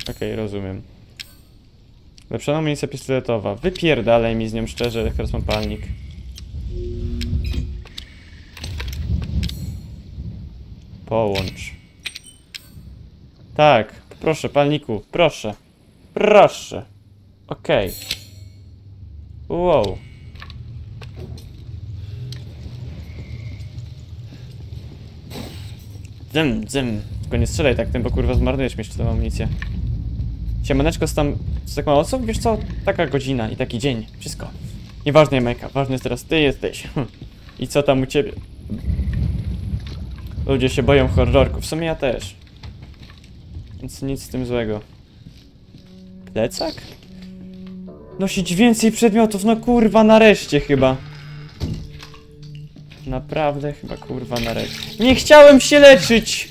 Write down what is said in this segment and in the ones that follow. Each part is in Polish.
Okej, rozumiem. Lepsza amunicja pistoletowa. Wypierdalaj mi z nią szczerze, jak teraz mam palnik. Połącz. Tak, proszę, palniku, proszę. Proszę. Okej. Wow. Dzym, dzym. Tylko nie strzelaj tak tym, bo kurwa zmarnujesz mi jeszcze tę amunicję. Siemaneczko, z tak mało osób? Wiesz co? Taka godzina i taki dzień. Wszystko. Nieważne, Majka. Ważne jest teraz ty jesteś. I co tam u ciebie? Ludzie się boją horrorków. W sumie ja też. Więc nic z tym złego. Plecak? Nosić więcej przedmiotów. No kurwa, nareszcie chyba. Naprawdę chyba kurwa nareszcie. Nie chciałem się leczyć!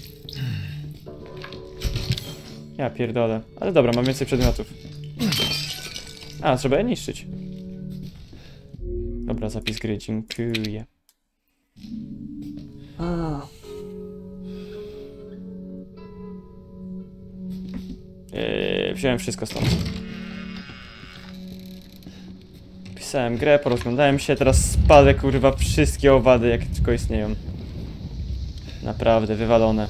Ja pierdolę. Ale dobra, mam więcej przedmiotów. A, trzeba je niszczyć. Dobra, zapis gry, dziękuję. Wziąłem wszystko stąd. Pisałem grę, porozglądałem się, teraz spalę kurwa wszystkie owady, jakie tylko istnieją. Naprawdę, wywalone.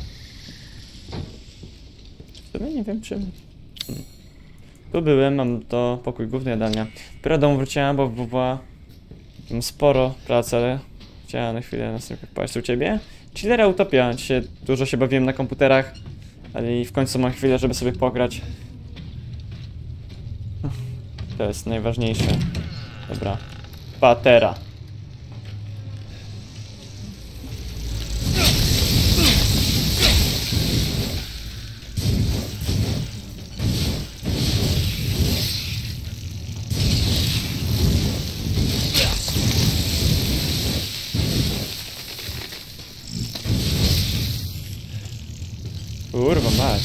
W sumie nie wiem czym. Tu byłem, mam to pokój główny, jadalnia. Dopiero do domu wróciłem, bo mam sporo pracy, ale chciałem na chwilę następnie paść u ciebie. Chillera Utopia. Dzisiaj dużo się bawiłem na komputerach, ale i w końcu mam chwilę, żeby sobie pograć. To jest najważniejsze. Dobra. Patera. Kurwa mać.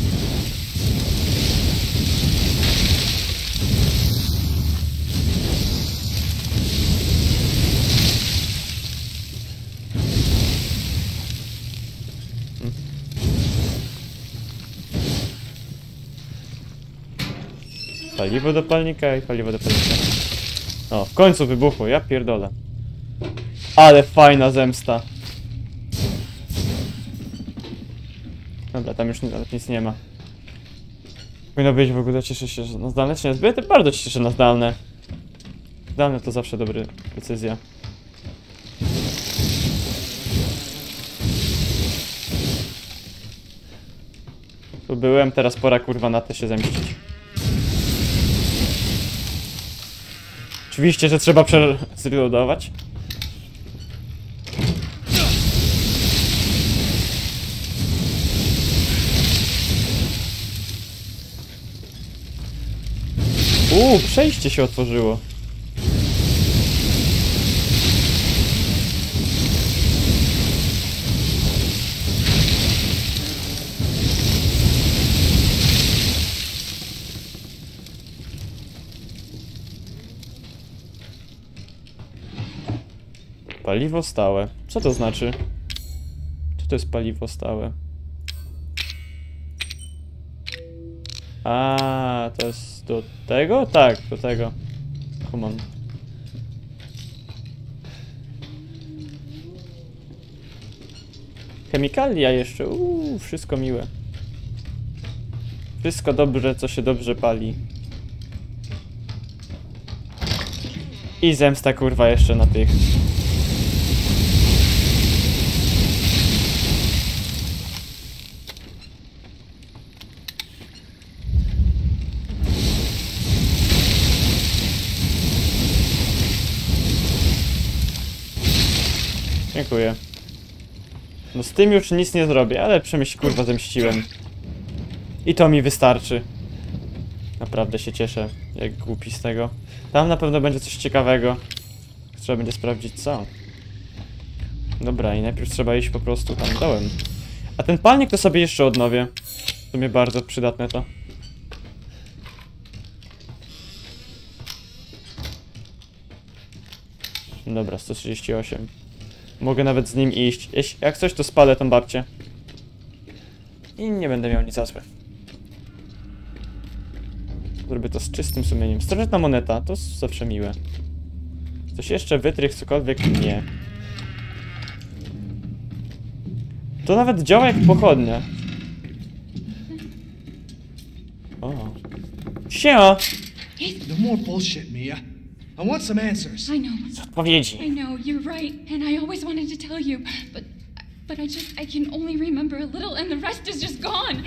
Paliwo do palnika i paliwo do palnika. O, w końcu wybuchło, ja pierdolę. Ale fajna zemsta. Dobra, tam już nawet nic nie ma. Powinno być w ogóle, cieszę się, że na zdalne czy nie zbyt? Bardzo się cieszę na zdalne. Zdalne to zawsze dobra decyzja. Tu byłem, teraz pora kurwa na te się zemścić. Oczywiście, że trzeba zreloadować. Przejście się otworzyło. Paliwo stałe. Co to znaczy? Co to jest paliwo stałe? A, to jest do tego? Tak, do tego. Kumam. Chemikalia jeszcze. Wszystko miłe. Wszystko dobrze, co się dobrze pali. I zemsta kurwa jeszcze na tych. Dziękuję. No z tym już nic nie zrobię, ale przemyśl kurwa zemściłem. I to mi wystarczy. Naprawdę się cieszę, jak głupi z tego. Tam na pewno będzie coś ciekawego. Trzeba będzie sprawdzić co. Dobra, i najpierw trzeba iść po prostu tam dołem. A ten palnik to sobie jeszcze odnowię. W sumie bardzo przydatne to. Dobra, 138. Mogę nawet z nim iść. Jak coś, to spalę tą babcię. I nie będę miał nic za złe. Zrobię to z czystym sumieniem. Starożytna moneta, to zawsze miłe. Coś jeszcze? Wytrych, cokolwiek? Nie. To nawet działa jak pochodnia. O. Siema! No more bullshit, Mia. I want some answers. I know. Odpowiedzi. I know, you're right, and I always wanted to tell you, but I can only remember a little, and the rest is just gone.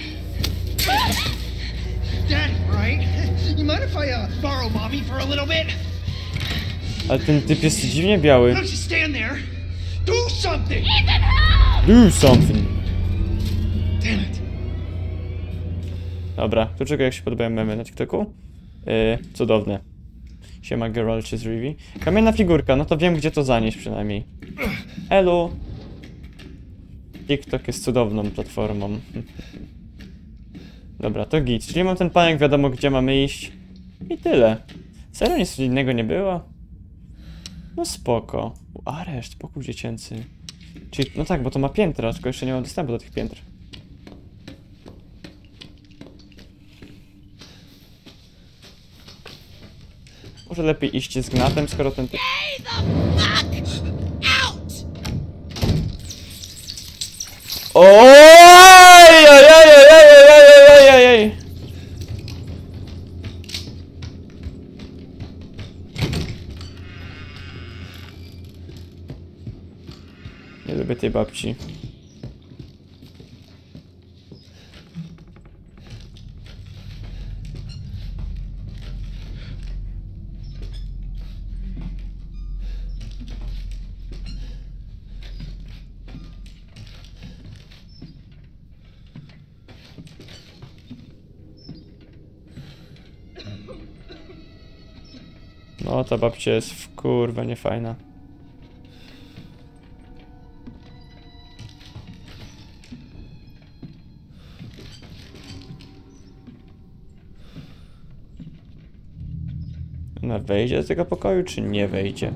Daddy, right? You mind if I borrow mommy for a little bit? Ale ten typ jest dziwnie biały. Don't just stand there. Do something! Ethan, help! Do something. Damn it. Dobra, to czego jak się podobają memy na TikToku? Cudowne. Siema Geralt czy z Rivi. Kamienna figurka, no to wiem gdzie to zanieść przynajmniej. Elu. TikTok jest cudowną platformą. Dobra, to git. Czyli mam ten pająk, wiadomo gdzie mamy iść. I tyle. Serio nic innego nie było? No spoko. Areszt, pokój dziecięcy. Czyli, no tak, bo to ma piętra, tylko jeszcze nie mam dostępu do tych piętr. Może lepiej iść z gnatem, skoro ten typ... Ojej! Nie lubię tej babci. No, ta babcia jest w kurwa niefajna. Ona wejdzie do tego pokoju, czy nie wejdzie?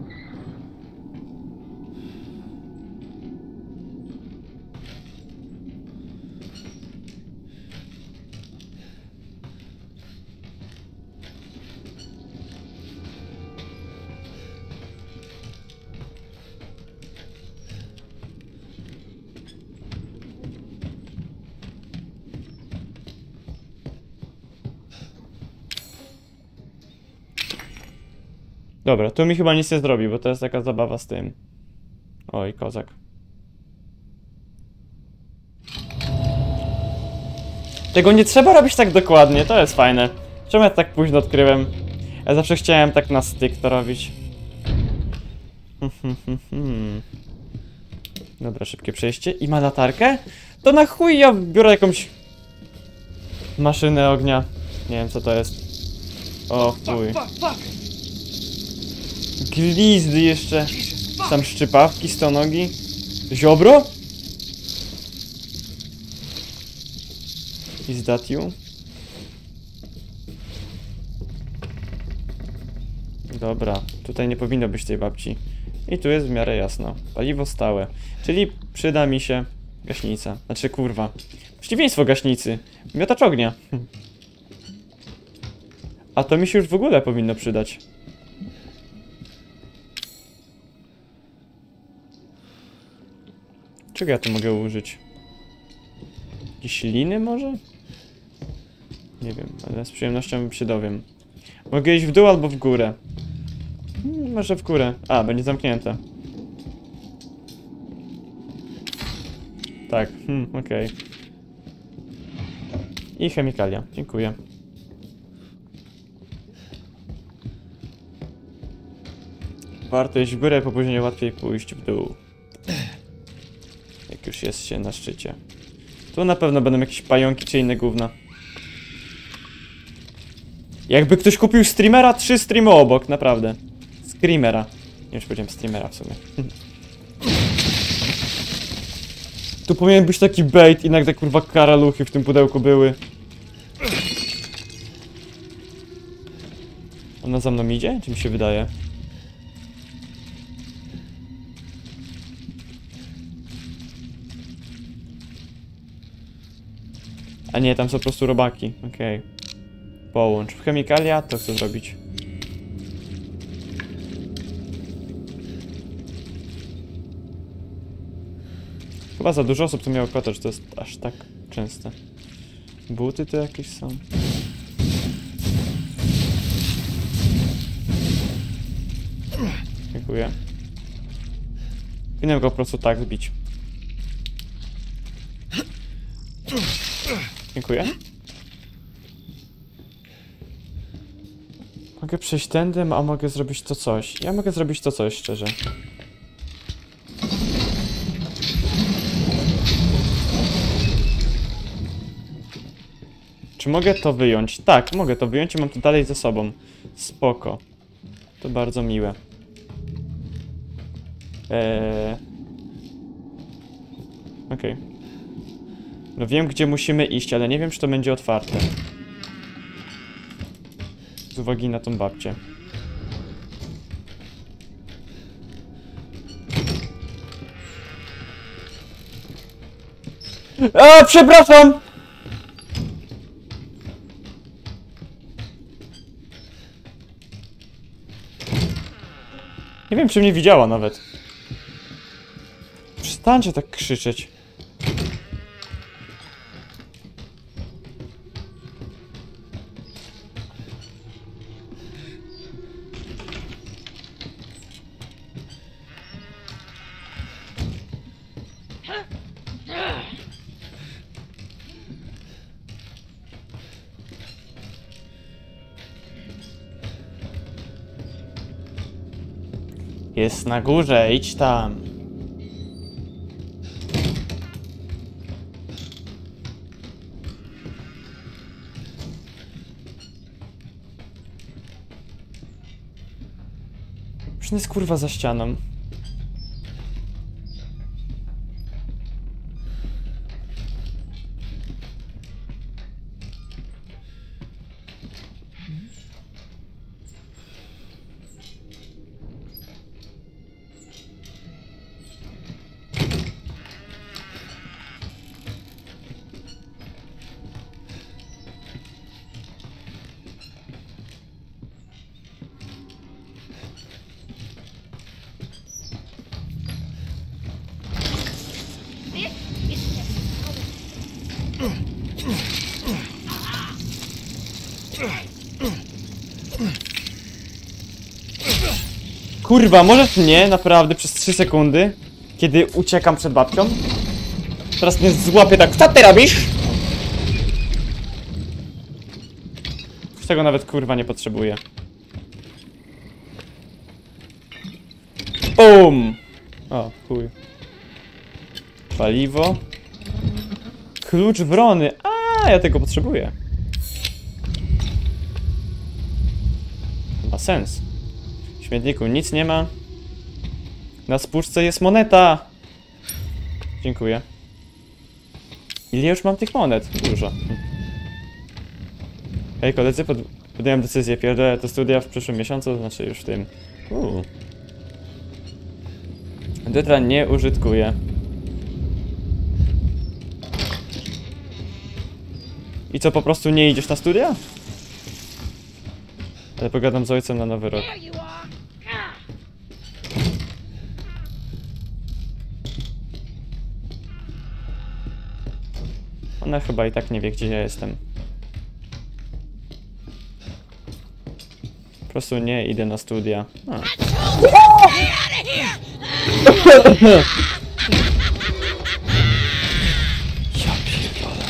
Dobra, tu mi chyba nic nie zrobi, bo to jest taka zabawa z tym. Oj, kozak. Tego nie trzeba robić tak dokładnie, to jest fajne. Czemu ja tak późno odkryłem? Ja zawsze chciałem tak na styk to robić. Dobra, szybkie przejście. I ma latarkę? To na chuj ja biorę jakąś... maszynę ognia. Nie wiem co to jest. O chuj. Glizdy jeszcze. Tam szczypawki, stonogi. Ziobro? Is that you? Dobra, tutaj nie powinno być tej babci. I tu jest w miarę jasno. Paliwo stałe. Czyli przyda mi się gaśnica. Znaczy kurwa. Przeciwieństwo gaśnicy. Miotacz ognia. A to mi się już w ogóle powinno przydać. Czego ja tu mogę użyć? Jakieś liny może? Nie wiem, ale z przyjemnością się dowiem. Mogę iść w dół albo w górę. Może w górę. A, będzie zamknięte. Tak, okej. I chemikalia, dziękuję. Warto iść w górę, bo później łatwiej pójść w dół. Jak już jest się na szczycie. Tu na pewno będą jakieś pająki czy inne gówna. Jakby ktoś kupił streamera, 3 streamy obok, naprawdę. Screamera. Nie wiem, czy powiedziałem streamera w sumie. Tu powinien być taki bait i nagle kurwa karaluchy w tym pudełku były. Ona za mną idzie? Czy mi się wydaje? A nie, tam są po prostu robaki, okej. Połącz. Chemikalia to chcę zrobić. Chyba za dużo osób tu miało kota, czy to jest aż tak częste. Buty to jakieś są. Dziękuję. Powinienem go po prostu tak zbić. Dziękuję. Mogę przejść tędy, a mogę zrobić to coś. Ja mogę zrobić to coś, szczerze. Czy mogę to wyjąć? Tak, mogę to wyjąć i mam to dalej ze sobą. Spoko. To bardzo miłe. Okej. No wiem, gdzie musimy iść, ale nie wiem, czy to będzie otwarte. Z uwagi na tą babcię. A, przepraszam! Nie wiem, czy mnie widziała nawet. Przestańcie tak krzyczeć. Jest na górze, idź tam. Już jest kurwa za ścianą. Kurwa, możesz mnie naprawdę przez 3 sekundy, kiedy uciekam przed babcią? Teraz mnie złapie tak, co ty robisz? Już tego nawet kurwa nie potrzebuję. BOOM! O, chuj. Paliwo. Klucz wrony. A, ja tego potrzebuję. Ma sens. W śmietniku nic nie ma. Na spuszce jest moneta. Dziękuję. Ile już mam tych monet? Dużo. Hej koledzy, podjąłem decyzję. Pierdolę te studia w przyszłym miesiącu, znaczy już w tym. Dytra nie użytkuję. I co, po prostu nie idziesz na studia? Ale pogadam z ojcem na nowy rok. Ona chyba i tak nie wie, gdzie ja jestem. Po prostu nie idę na studia. Ja pierdolę.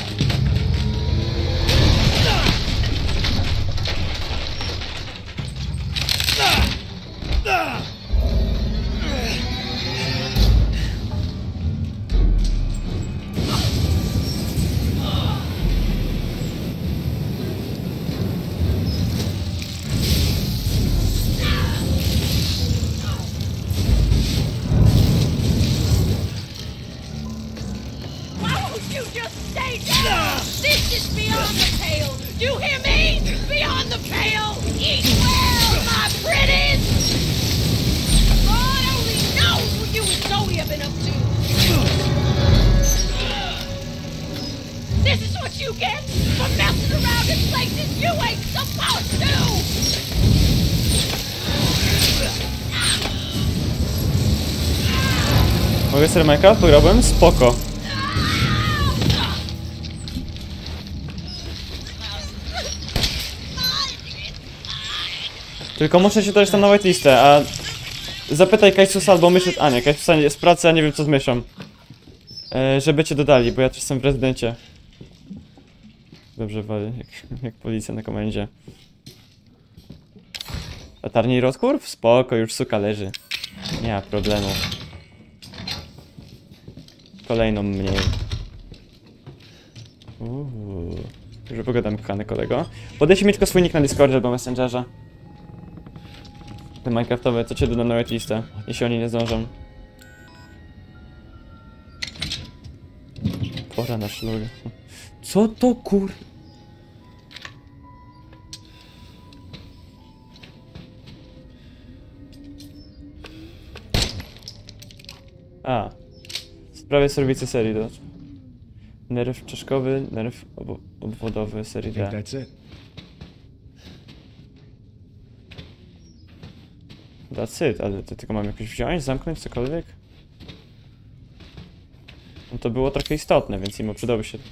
This is beyond the pale. You hear me? Beyond the pale. Eat well, my pretties. God only knows what you and Zoe have been up to. This is what you get for messing around in places you ain't so Mogę sobie Minecraft? Pograłbym? Spoko. Tylko muszę się dodać tam na whitelistę, a... Zapytaj Kajsusa albo myszy... A nie, Kajsusa jest w pracy, a nie wiem co z myszą. Żeby cię dodali, bo ja też jestem w rezydencie. Dobrze wali, jak policja na komendzie. Latarni rozkurw? Spoko, już suka leży. Nie ma problemu. Kolejną mniej. Już pogadam, kochany kolego. Podejście mi tylko swój nick na Discordzie albo Messengerze. Te Minecraftowe, co cię dodam na whitelistę, jeśli oni nie zdążą. Pora na szlug. Co to kur... A. W sprawie serwicy serii do... Nerw czaszkowy, nerw obwodowy serii D. That's it. That's it, ale to tylko mam jakoś wziąć, zamknąć, cokolwiek? No to było trochę istotne, więc im przydałoby się...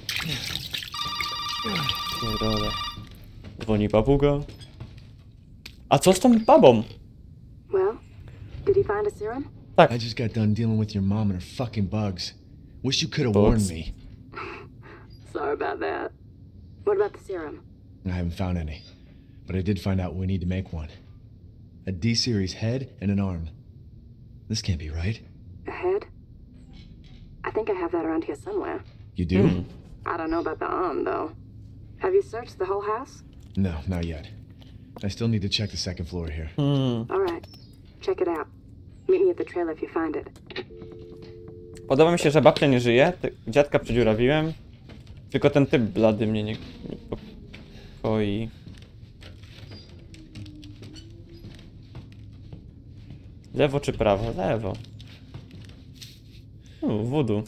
Pierdolę. Dzwoni papuga. A co z tą babą? Well, did he find a serum? Tak. I just got done dealing with your mom and her fucking bugs. Wish you could have Bugs? warned me. Sorry about that. What about the serum? I haven't found any, but I did find out we need to make one. A D-series head and an arm. This can't be right. A head? I think I have that around here somewhere. You do? I don't know about the arm, though. Have you searched the whole house? No, not yet. I still need to check the second floor here. All right. Check it out. Meet me at the trailer if you find it. Podoba mi się, że babcia nie żyje. Dziadka przedziurawiłem. Tylko ten typ blady mnie nie pokoi. Lewo czy prawo? Lewo. Voodoo.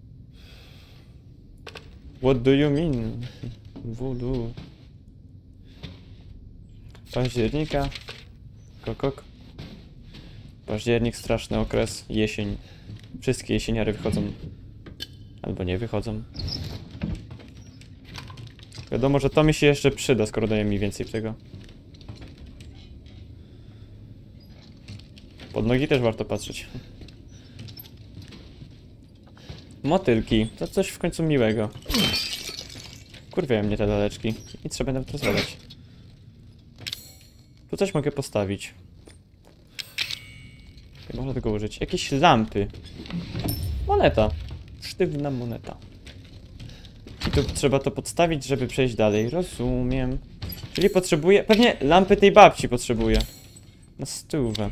What do you mean? Voodoo. Października. Kokok. Październik, straszny okres. Jesień. Wszystkie jesieniary wychodzą. Albo nie wychodzą. Wiadomo, że to mi się jeszcze przyda, skoro daje mi więcej tego. Pod nogi też warto patrzeć. Motylki. To coś w końcu miłego. Kurwiają mnie te laleczki. I trzeba nawet rozwalać. Tu coś mogę postawić. Nie można tego użyć. Jakieś lampy. Moneta. Sztywna moneta. I tu trzeba to podstawić, żeby przejść dalej. Rozumiem. Czyli potrzebuję... Pewnie lampy tej babci potrzebuję. Na stówę.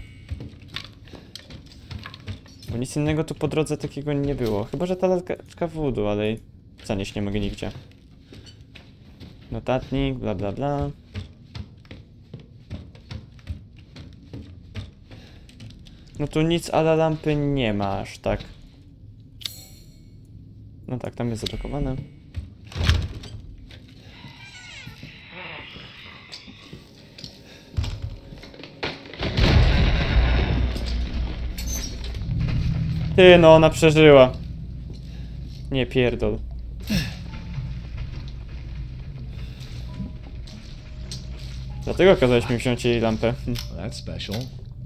Bo nic innego tu po drodze takiego nie było. Chyba że ta lalka voodoo, ale zanieść nie mogę nigdzie. Notatnik, bla bla bla. No tu nic ale lampy nie ma aż tak. No tak, tam jest zablokowane. Ty, no ona przeżyła. Nie pierdol. Dlatego kazałeś mi wziąć jej lampę. Well, that's special.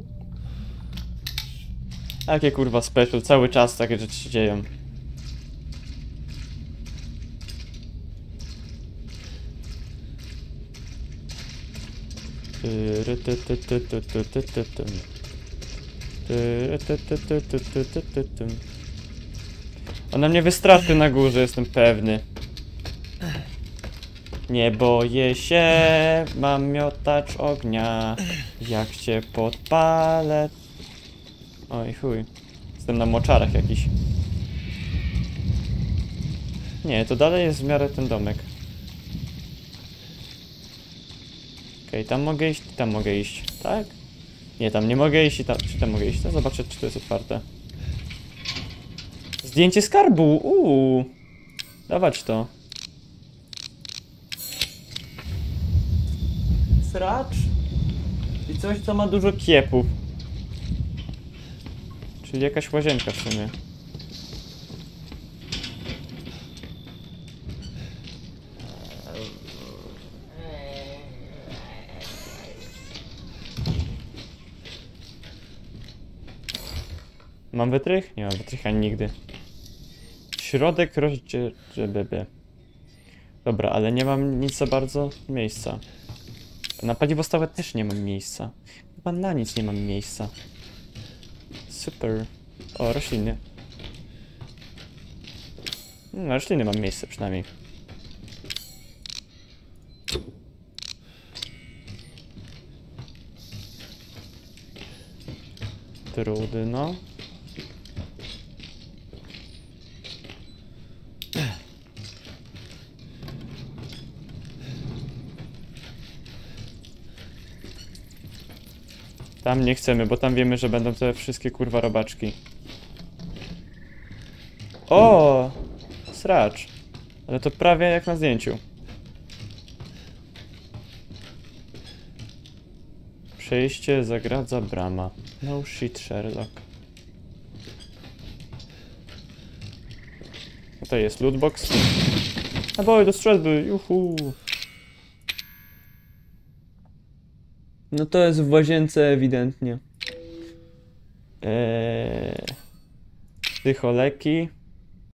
Jakie kurwa special, cały czas takie rzeczy się dzieją. Ona mnie wystraszy na górze, jestem pewny. Nie boję się, mam miotacz ognia. Jak cię podpalę. Oj chuj, jestem na moczarach jakiś. Nie, to dalej jest w miarę ten domek. Okej, tam mogę iść, tam mogę iść, tak? Nie, tam nie mogę iść i tam, czy tam mogę iść? To zobaczę, czy to jest otwarte. Zdjęcie skarbu, dawać to. Sracz? I coś, co ma dużo kiepów. Czyli jakaś łazienka w sumie. Mam wytrych? Nie mam wytrycha nigdy. Środek rozdzielby. Dobra, ale nie mam nic za bardzo miejsca. Na paliwo stałe też nie mam miejsca. Chyba na nic nie mam miejsca. Super. O, rośliny. Na rośliny mam miejsce przynajmniej. Trudy, no. Tam nie chcemy, bo tam wiemy, że będą te wszystkie kurwa robaczki. O! Sracz. Ale to prawie jak na zdjęciu. Przejście zagradza brama. No shit, Sherlock. A to jest lootbox. Naboj do strzelby, juhu. No to jest w łazience ewidentnie. Psycholeki.